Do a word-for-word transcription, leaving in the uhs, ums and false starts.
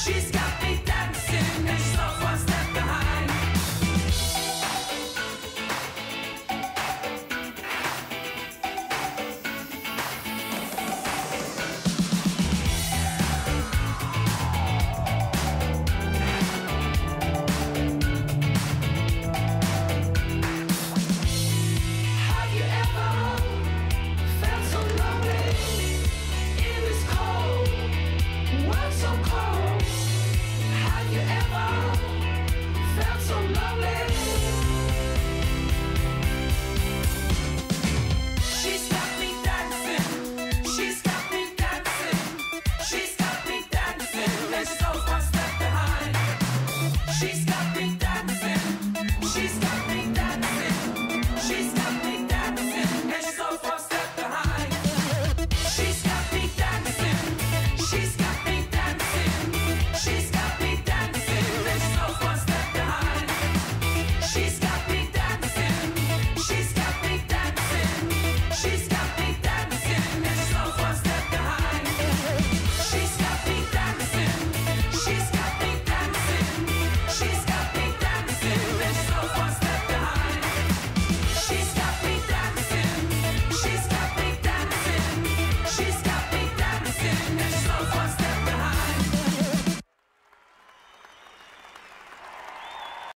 She's got me dancing and she's off one step behind. Have you ever felt so lonely in this cold world, so cold? Have you ever felt so lonely? She's got me dancing, she's got me dancing, she's got me dancing, and she's always one step behind. She's